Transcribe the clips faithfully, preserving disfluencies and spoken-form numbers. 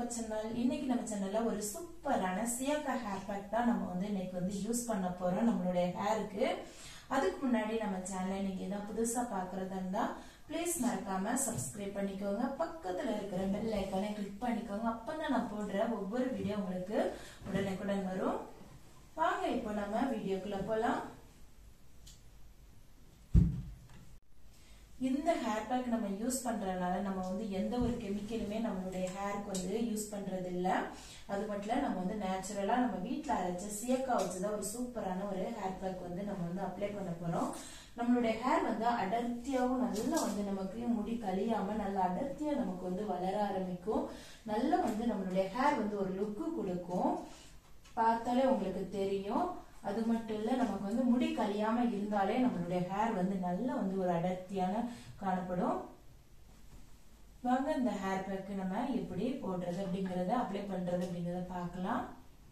channel. இன்னைக்கு நம்ம சேனல்ல ஒரு சூப்பரான சியாக்கா ஹேர் பேக் தான் நம்ம வந்து இன்னைக்கு வந்து யூஸ் பண்ண போறோம் நம்மளுடைய ஹேருக்கு. அதுக்கு முன்னாடி நம்ம சேனலை நீங்க ஏதாவது புதுசா பார்க்கறதா இருந்தா ப்ளீஸ் மறக்காம சப்ஸ்கிரைப் பண்ணிக்கோங்க. பக்கத்துல இருக்கிற பெல் ஐகானை கிளிக் பண்ணிக்கோங்க. அப்பதான் நான் போடுற ஒவ்வொரு வீடியோ உங்களுக்கு உடனுக்குடன் வரும். வாங்க இப்போ நம்ம வீடியோக்குள்ள போலாம். இந்த ஹேர் பேக் நம்ம யூஸ் பண்றதுனால நம்ம வந்து எந்த ஒரு கெமிக்கலுமே நம்மளுடைய ஹேருக்கு வந்து யூஸ் பண்றது இல்ல. அது மட்டும் இல்ல, நம்ம வந்து நேச்சுரலா நம்ம வீட்டுல அரைச்ச சியக்கா வச்சுதான் ஒரு சூப்பரான ஒரு ஹேர் பேக் வந்து நம்ம வந்து அப்ளை பண்ண போறோம். நம்மளுடைய ஹேர் வந்து அடர்த்தியாவும் நல்லா வந்து நமக்கு முடி கழியாம நல்லா அடர்த்தியா நமக்கு வந்து வளர ஆரம்பிக்கும். நல்லா வந்து நம்மளுடைய ஹேர் வந்து ஒரு லுக்கு கொடுக்கும். பார்த்தாலே உங்களுக்கு தெரியும். அது மட்டும் இல்ல, நமக்கு வந்து முடி கழியாம இருந்தாலே நம்மளுடைய ஹேர் வந்து நல்லா வந்து ஒரு அடர்த்தியான காணப்படும். வாங்க இந்த ஹேர் பேக் நம்ம எப்படி போடுறது அப்படிங்கறத அப்ளை பண்றது அப்படிங்கறத பார்க்கலாம்.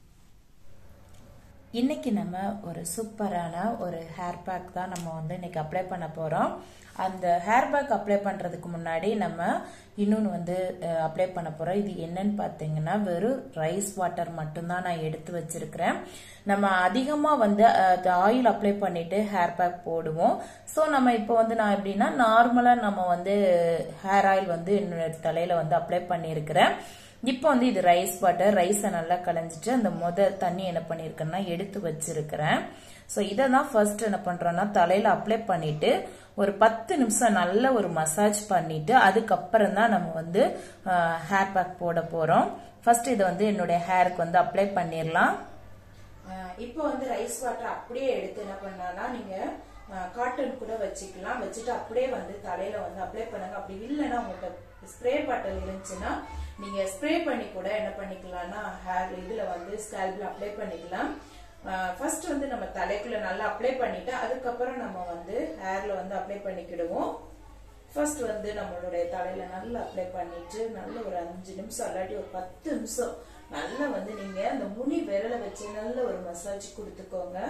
இன்னைக்கு நம்ம ஒரு சூப்பரான ஒரு ஹேர் பேக் தான் நம்ம வந்து இன்னைக்கு அப்ளை பண்ண போறோம். அந்த ஹேர் பேக் அப்ளை பண்றதுக்கு முன்னாடி நம்ம இன்னொன்னு வந்து அப்ளை பண்ண போறோம். இது என்னன்னு பாத்தீங்கன்னா வெறும் ரைஸ் வாட்டர் மட்டும்தான் நான் எடுத்து வச்சிருக்கிறேன். நம்ம அதிகமா வந்து ஆயில் அப்ளை பண்ணிட்டு ஹேர் பேக் போடுவோம். சோ நம்ம இப்போ வந்து நான் எப்படின்னா நார்மலா நம்ம வந்து ஹேர் ஆயில் வந்து என்னோட தலையில வந்து அப்ளை பண்ணிருக்கிறேன். இப்போ வந்து இது ரைஸ் வாட்டர், ரைஸை நல்லா களைஞ்சிட்டு அந்த முத தண்ணி என்ன பண்ணிருக்கேன்னா எடுத்து வச்சிருக்கிறேன். சோ இதை தான் ஃபர்ஸ்ட் என்ன பண்றோம்னா தலையில அப்ளை பண்ணிட்டு ஒரு பத்து நிமிஷம் நல்ல ஒரு மசாஜ் பண்ணிட்டு அதுக்கப்புறம் தான் நம்ம வந்து ஹேர் பேக் போட போறோம். ஃபர்ஸ்ட் இதை வந்து என்னுடைய ஹேருக்கு வந்து அப்ளை பண்ணிடலாம். இப்போ வந்து ரைஸ் வாட்டர் அப்படியே எடுத்து என்ன பண்ணா நீங்க காட்டன் கூட வச்சுக்கலாம். வச்சுட்டு அப்படியே வந்து தலையில வந்து அப்ளை பண்ணுங்க. அப்படி இல்லைன்னா உங்கள்கிட்ட ஸ்ப்ரே பாட்டில் இருந்துச்சுன்னா நீங்க ஸ்ப்ரே பண்ணி கூட என்ன பண்ணிக்கலாம்னா ஹேர் இதுல வந்து ஸ்கேல்ப்ல அப்ளை பண்ணிக்கலாம். ஃபர்ஸ்ட் வந்து நம்ம தலைக்குள்ள நல்லா அப்ளை பண்ணிட்டு அதுக்கப்புறம் நம்ம வந்து ஹேர்ல வந்து அப்ளை பண்ணிக்கிடுவோம். ஃபர்ஸ்ட் வந்து நம்மளுடைய தலையில நல்லா அப்ளை பண்ணிட்டு நல்ல ஒரு அஞ்சு நிமிஷம் இல்லாட்டி ஒரு பத்து நிமிஷம் நல்லா வந்து நீங்க அந்த முனி விரல வச்சு நல்ல ஒரு மசாஜ் கொடுத்துக்கோங்க.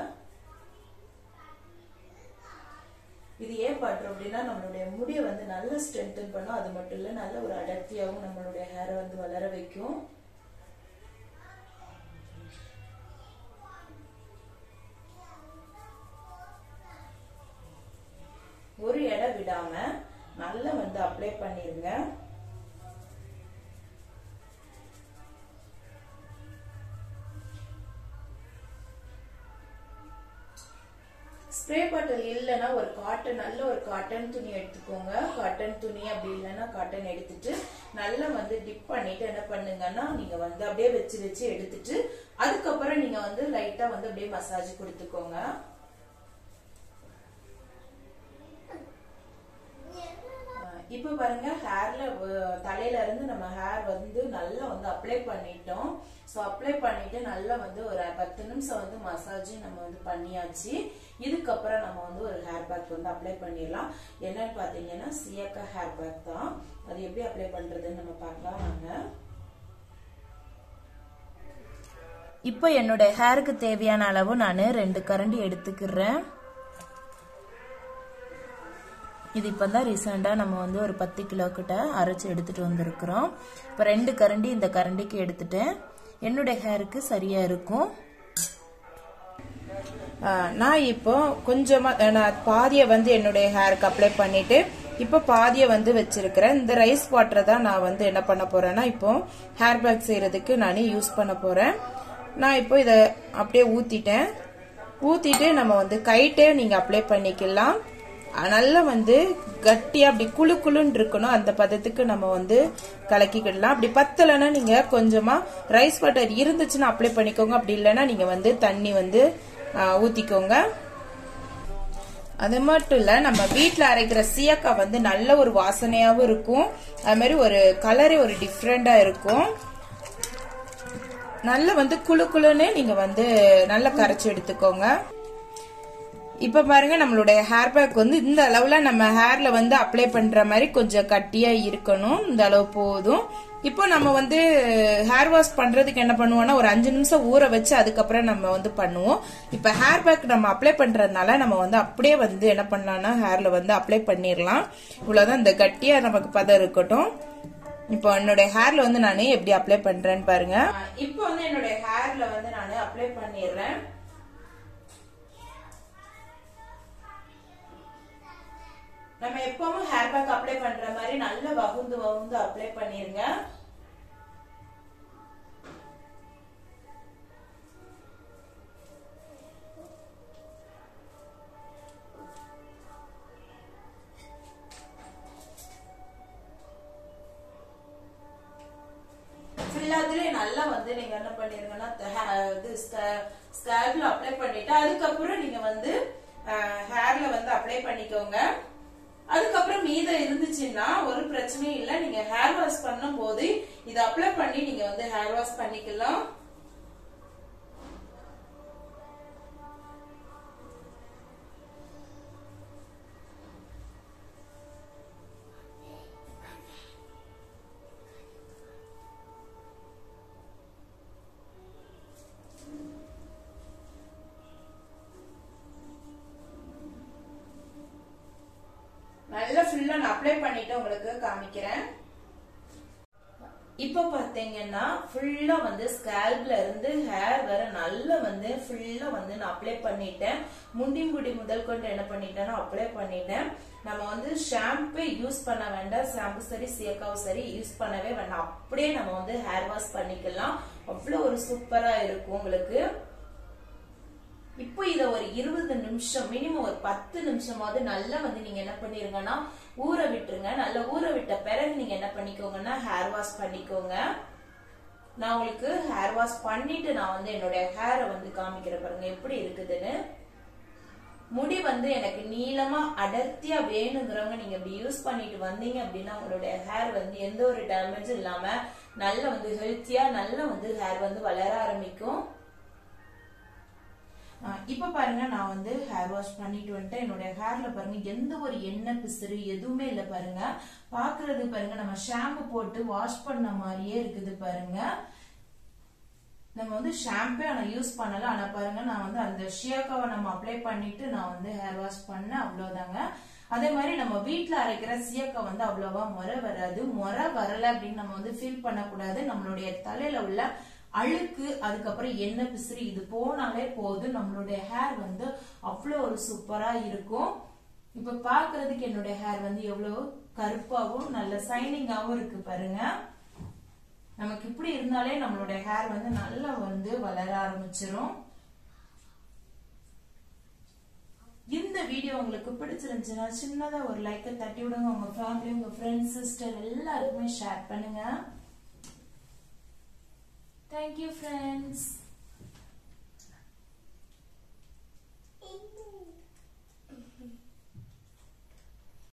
இது ஏன் பண்றோம் அப்படின்னா நம்மளுடைய முடியை வந்து நல்ல ஸ்ட்ரென்தன் பண்ணும். அது மட்டும் இல்ல நல்ல ஒரு அடர்த்தியாகவும் நம்மளுடைய ஹேரை வந்து வளர வைக்கும். ஒரு இடம் விடாம நல்லா வந்து அப்ளை பண்ணிருங்க. ஸ்ப்ரே பாட்டில் இல்லைன்னா ஒரு காட்டன் நல்ல ஒரு காட்டன் துணி எடுத்துக்கோங்க. காட்டன் துணி அப்படி இல்லைன்னா காட்டன் எடுத்துட்டு நல்லா வந்து டிப் பண்ணிட்டு என்ன பண்ணுங்கன்னா நீங்க வந்து அப்படியே வச்சு வச்சு எடுத்துட்டு அதுக்கப்புறம் நீங்க வந்து லைட்டா வந்து அப்படியே மசாஜ் கொடுத்துக்கோங்க. இப்ப பாருங்க ஹேர்ல தலையில இருந்து நம்ம ஹேர் வந்து நல்லா வந்து அப்ளை பண்ணிட்டோம். சோ அப்ளை பண்ணிட்டு நல்லா வந்து ஒரு பத்து நிமிஷம் வந்து மசாஜ் நம்ம வந்து பண்ணியாச்சு. இதுக்கப்புறம் நம்ம வந்து ஒரு ஹேர் பேக் வந்து அப்ளை பண்ணிடலாம். என்னன்னு பாத்தீங்கன்னா சியாக்கா ஹேர் பேக் தான். அது எப்படி அப்ளை பண்றதுன்னு நம்ம பார்க்கலாம் வாங்க. இப்போ என்னோட ஹேருக்கு தேவையான அளவு நான் ரெண்டு கரண்டி எடுத்துக்கிறேன். இது இப்பதான் ரீசெண்டா நம்ம வந்து ஒரு பத்து கிலோ கிட்ட அரைச்சு எடுத்துட்டு வந்திருக்கிறோம். இப்ப ரெண்டு கரண்டி இந்த கரண்டிக்கு எடுத்துட்டேன். என்னுடைய ஹேருக்கு சரியா இருக்கும். நான் இப்போ கொஞ்சமா நான் பாதிய வந்து என்னுடைய ஹேருக்கு அப்ளை பண்ணிட்டு இப்போ பாதிய வந்து வச்சிருக்கிறேன். இந்த ரைஸ் வாட்டரை தான் நான் வந்து என்ன பண்ண போறேன்னா இப்போ ஹேர் பேக் செய்யறதுக்கு நான் யூஸ் பண்ண போறேன். நான் இப்போ இத அப்படியே ஊத்திட்டேன். ஊத்திட்டு நம்ம வந்து கைட்டே நீங்க அப்ளை பண்ணிக்கலாம். நல்லா வந்து கட்டியா அப்படி குழு குழுன்னு இருக்கணும். அந்த பதத்துக்கு நம்ம வந்து கலக்கிக்கிடலாம். அப்படி பத்தலைன்னா நீங்க கொஞ்சமா ரைஸ் வாட்டர் இருந்துச்சுன்னா அப்ளை பண்ணிக்கோங்க. அப்படி இல்லைன்னா நீங்க வந்து தண்ணி வந்து ஊத்திக்கோங்க. அது மட்டும் இல்ல, நம்ம வீட்டுல அரைக்கிற சியாக்கா வந்து நல்ல ஒரு வாசனையாவும் இருக்கும். அது மாதிரி ஒரு கலரே ஒரு டிஃப்ரெண்டா இருக்கும். நல்ல வந்து குழு குழுன்னு நீங்க வந்து நல்லா கரைச்சு எடுத்துக்கோங்க. இப்ப பாருங்க நம்மளுடைய ஹேர் பேக் வந்து இந்த அளவுல நம்ம ஹேர்ல வந்து அப்ளை பண்ற மாதிரி கொஞ்சம் கட்டியா இருக்கணும். இந்த அளவு போதும். இப்போ நம்ம வந்து ஹேர் வாஷ் பண்றதுக்கு என்ன பண்ணுவோம்னா ஒரு அஞ்சு நிமிஷம் ஊற வச்சு அதுக்கப்புறம் நம்ம வந்து பண்ணுவோம். இப்ப ஹேர் பேக் நம்ம அப்ளை பண்றதுனால நம்ம வந்து அப்படியே வந்து என்ன பண்ணலாம்னா ஹேர்ல வந்து அப்ளை பண்ணிடலாம். இவ்வளவுதான், இந்த கட்டியா நமக்கு பதம் இருக்கட்டும். இப்போ என்னோட ஹேர்ல வந்து நான் எப்படி அப்ளை பண்றேன்னு பாருங்க. இப்போ வந்து என்னோட ஹேர்ல வந்து நான் அப்ளை பண்ணிடுறேன். நம்ம எப்பவும் ஹேர் பேக் அப்ளை பண்ற மாதிரி நல்ல வகுந்து வகுந்து அப்ளை பண்ணிருங்க. நல்லா வந்து நீங்க என்ன பண்ணிருங்கன்னா ஸ்கேல்ப்ல அப்ளை பண்ணிட்டு அதுக்கப்புறம் நீங்க வந்து ஹேர்ல வந்து அப்ளை பண்ணிக்கோங்க. அதுக்கப்புறம் மீதம் இருந்துச்சுன்னா ஒரு பிரச்சனையும் இல்ல. நீங்க ஹேர் வாஷ் பண்ணும் போது இதை அப்ளை பண்ணி நீங்க வந்து ஹேர் வாஷ் பண்ணிக்கலாம். நல்லா ஃபுல்லா நான் அப்ளை பண்ணிட்டு உங்களுக்கு காமிக்கிறேன். இப்போ பாத்தீங்கன்னா ஃபுல்லா வந்து ஸ்கேல்ப்ல இருந்து ஹேர் வர நல்லா வந்து ஃபுல்லா வந்து நான் அப்ளை பண்ணிட்டேன். முடி முடி முதல் கொண்டு என்ன பண்ணிட்டேன்னா அப்ளை பண்ணிட்டேன். நம்ம வந்து ஷாம்பு யூஸ் பண்ண வேண்டாம். ஷாம்பு சரி சீயக்காவும் சரி யூஸ் பண்ணவே வேண்டாம். அப்படியே நம்ம வந்து ஹேர் வாஷ் பண்ணிக்கலாம். அவ்வளவு ஒரு சூப்பரா இருக்கும் உங்களுக்கு. இப்போ இத ஒரு இருபது நிமிஷம் மினிமம் ஒரு பத்து நிமிஷமாவது நல்லா வந்து நீங்க என்ன பண்ணிருங்கன்னா ஊற விட்டுருங்க. நல்லா ஊற விட்ட பிறகு நீங்க என்ன பண்ணிக்கோங்கன்னா ஹேர் வாஷ் பண்ணிக்கோங்க. நான் உங்களுக்கு ஹேர் வாஷ் பண்ணிட்டு நான் வந்து என்னுடைய ஹேரை வந்து காமிக்கிறேன் பாருங்க எப்படி இருக்குதுன்னு. முடி வந்து எனக்கு நீளமா அடர்த்தியா வேணுங்கிறவங்க நீங்க இப்படி யூஸ் பண்ணிட்டு வந்தீங்க அப்படின்னா உங்களுடைய ஹேர் வந்து எந்த ஒரு டேமேஜும் இல்லாம நல்ல வந்து ஹெல்த்தியா நல்ல வந்து ஹேர் வந்து வளர ஆரம்பிக்கும். இப்ப பாருங்க நான் வந்து ஹேர் வாஷ் பண்ணிட்டு வந்துட்டு என்னுடைய ஹேர்ல பாருங்க எந்த ஒரு எண்ணெய் பிசுறு எதுவுமே இல்ல பாருங்க. பாக்குறது பாருங்க நம்ம ஷாம்பு போட்டு வாஷ் பண்ண மாதிரியே இருக்குது பாருங்க. நம்ம வந்து ஷாம்பே ஆனா யூஸ் பண்ணல. ஆனா பாருங்க நான் வந்து அந்த ஷியாக்காவை நம்ம அப்ளை பண்ணிட்டு நான் வந்து ஹேர் வாஷ் பண்ணேன். அவ்வளவுதாங்க. அதே மாதிரி நம்ம வீட்டுல அரைக்கிற சீயக்கா வந்து அவ்வளவா முறை வராது. முறை வரல அப்படின்னு நம்ம வந்து ஃபீல் பண்ணக்கூடாது. நம்மளுடைய தலையில உள்ள அழுக்கு அதுக்கப்புறம் எண்ணெய் பிசுறு இது போனாலே போதும். நம்மளுடைய ஹேர் வந்து அவ்வளவு ஒரு சூப்பரா இருக்கும். இப்ப பாக்குறதுக்கு என்னுடைய ஹேர் வந்து எவ்வளவு கருப்பாவும் நல்ல சைனிங்காவும் இருக்கு பாருங்க. நமக்கு இப்படி இருந்தாலே நம்மளுடைய ஹேர் வந்து நல்லா வந்து வளர ஆரம்பிச்சிரும். இந்த வீடியோ உங்களுக்கு பிடிச்சிருந்துச்சுன்னா சின்னதா ஒரு லைக்கை தட்டி விடுங்க. உங்க ஃபேமிலி உங்க ஃப்ரெண்ட்ஸ் சிஸ்டர் எல்லாருக்குமே ஷேர் பண்ணுங்க. Thank you, friends.